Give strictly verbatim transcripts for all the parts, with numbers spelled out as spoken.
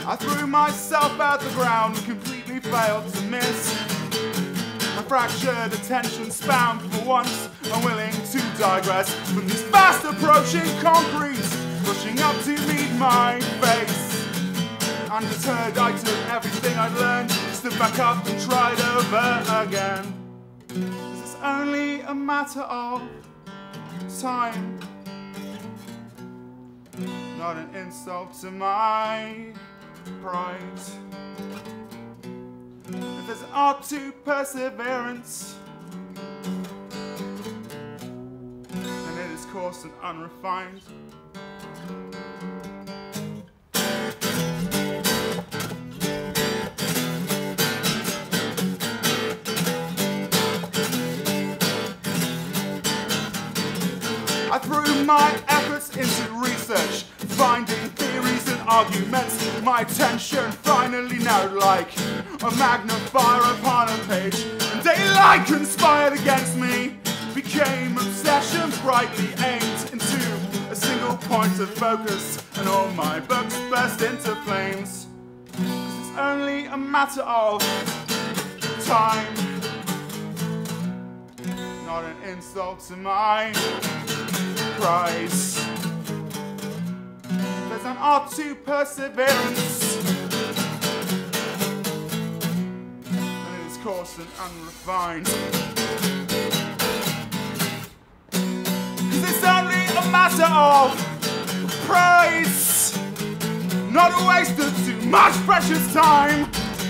I threw myself at the ground and completely failed to miss. My fractured attention span for once, unwilling to digress from these fast approaching concretes, pushing up to meet my face. Undeterred, I took everything I'd learned, stood back up and tried over again. This is only a matter of time, not an insult to my pride. If there's an art to perseverance, then it is coarse and unrefined. I threw my efforts into research, finding theories and arguments. My attention finally narrowed like a magnifier upon a page, and daylight conspired against me. Became obsession brightly aimed into a single point of focus, and all my books burst into flames. 'Cause it's only a matter of time, not an insult to my price. There's an art to perseverance, and it is coarse and unrefined. 'Cause it's only a matter of price, not a waste of too much precious time.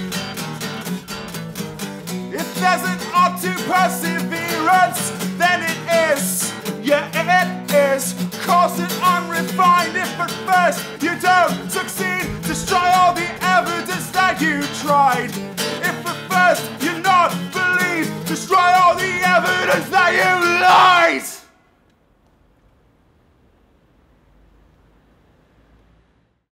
If there's an art to perseverance, then it is, yeah it is, coarse and unrefined. If at first you don't succeed, destroy all the evidence that you tried.